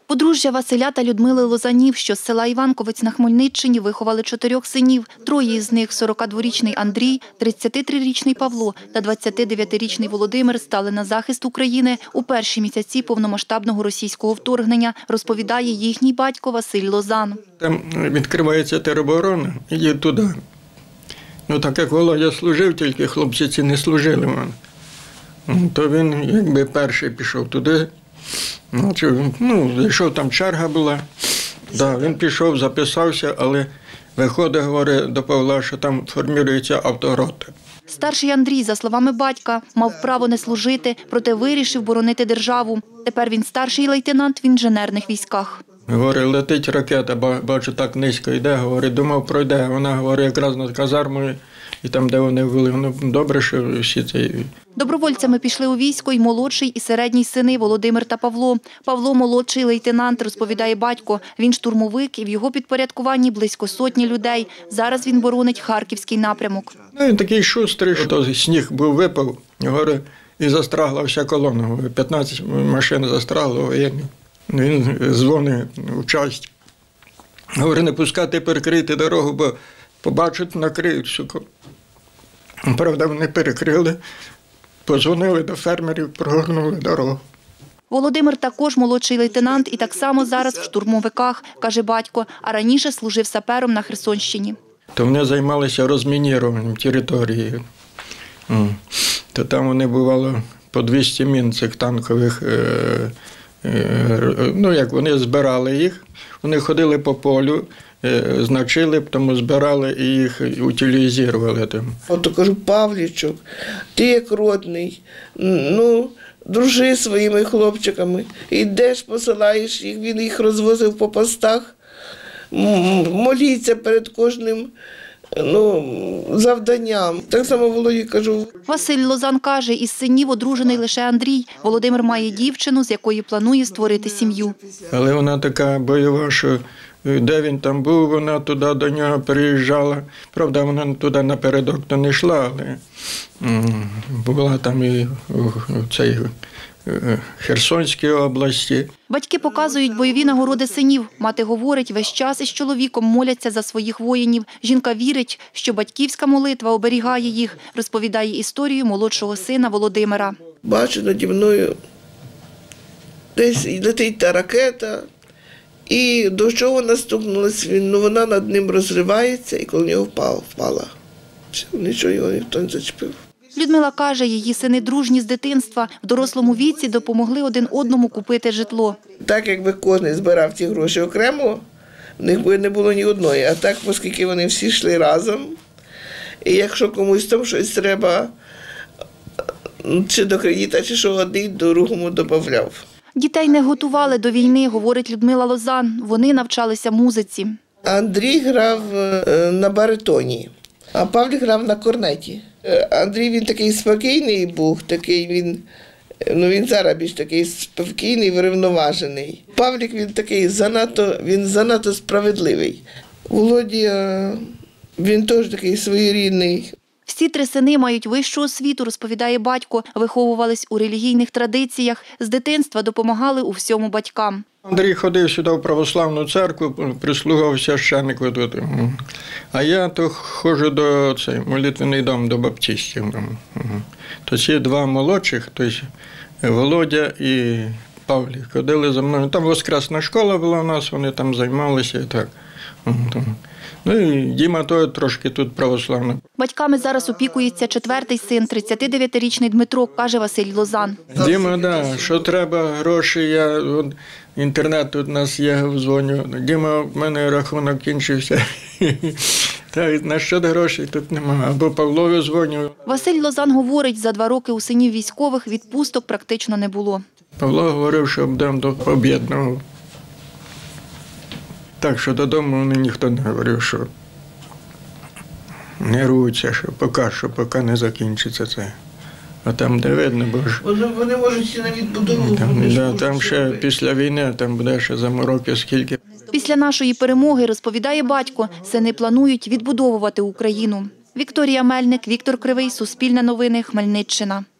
Подружжя Василя та Людмили Лозанів, що з села Іванковець на Хмельниччині, виховали 4 синів. 3 з них – 42-річний Андрій, 33-річний Павло та 29-річний Володимир – стали на захист України у перші місяці повномасштабного російського вторгнення, розповідає їхній батько Василь Лозан. Там відкривається тероборона, іди туди. Ну так як Володя служив, тільки хлопці ці не служили. То він якби перший пішов туди. Зайшов, там черга була, він пішов, записався, але виходить, говорить до Павла, що там формується авторота. Старший Андрій, за словами батька, мав право не служити, проте вирішив боронити державу. Тепер він старший лейтенант в інженерних військах. Говорить, летить ракета, бачу, так низько йде, говорить, думав, пройде. Вона, говорить, якраз над казармою, і там, де вони були, добре, що всі ці... Добровольцями пішли у військо і молодший, і середній сини Володимир та Павло. Павло – молодший лейтенант, розповідає батько. Він штурмовик, і в його підпорядкуванні близько 100 людей. Зараз він боронить Харківський напрямок. Він такий шустрий, що сніг був випав, говорить, і застрагла вся колона. 15 машин застрагли воєнні. Він дзвонить в часть. Говорить, не пускати перекрити дорогу, бо побачать, накриють всю. Правда, вони перекрили, подзвонили до фермерів, прогорнули дорогу. Володимир також молодший лейтенант і так само зараз в штурмовиках, каже батько, а раніше служив сапером на Херсонщині. То вони займалися розмініруванням території. То там вони бувало по 200 мін цих танкових. Як вони збирали їх, вони ходили по полю, значили, тому збирали і їх утилізували. От кажу, Павлічок, ти як родний, дружи зі своїми хлопчиками, йдеш, посилаєш їх, він їх розвозив по постах, моліться перед кожним завданням. Так само Володі кажу. Василь Лозан каже, із синів одружений лише Андрій. Володимир має дівчину, з якою планує створити сім'ю. Але вона така бойова, що де він там був, вона туди до нього приїжджала. Правда, вона туди напередок то не йшла, але була там і в цій Херсонській області. Батьки показують бойові нагороди синів. Мати говорить, весь час із чоловіком моляться за своїх воїнів. Жінка вірить, що батьківська молитва оберігає їх, розповідає історію молодшого сина Володимира. Бачу наді мною, десь летить та ракета, і до чого настукнулась він, вона над ним розривається, і коли нього впала. Все, нічого його ніхто не зачепив. Людмила каже, її сини дружні з дитинства, в дорослому віці допомогли один одному купити житло. Так, якби кожен збирав ті гроші окремо, в них би не було ні одної. А так, оскільки вони всі йшли разом, і якщо комусь там щось треба, чи до кредита, чи що, один другому додавав. Дітей не готували до війни, говорить Людмила Лозан. Вони навчалися музиці. Андрій грав на баритоні, а Павлік грав на корнеті. Андрій, він такий спокійний був, він зараз більш такий спокійний, врівноважений. Павлік, він такий занадто справедливий. Володя, він теж такий своєрідний. Всі 3 сини мають вищу освіту, розповідає батько, виховувались у релігійних традиціях, з дитинства допомагали у всьому батькам. Андрій ходив сюди в православну церкву, прислугав священнику тут. А я то ходжу до молитвений дом, до баптистів. То ці 2 молодших, тобто Володя і Павлік, ходили за мною. Там воскресна школа була у нас, вони там займалися і так. І Діма то трошки тут православний. Батьками зараз опікується 4-й син, 39-річний Дмитро, каже Василь Лозан. Діма, що треба гроші, інтернет тут у нас є, дзвоню. Діма, в мене рахунок кінчився. Так, на що грошей тут немає. Або Павлові дзвоню. Василь Лозан говорить, за 2 роки у синів військових відпусток практично не було. Павло говорив, що будемо до об'єднаного. Так, що додому ніхто не говорив, що не руться, що поки не закінчиться це. А там, де видно, бо ж... Вони можуть і на відбудову. Там ще після війни, там буде ще замороки скільки. Після нашої перемоги, розповідає батько, сини планують відбудовувати Україну. Вікторія Мельник, Віктор Кривий, Суспільне новини, Хмельниччина.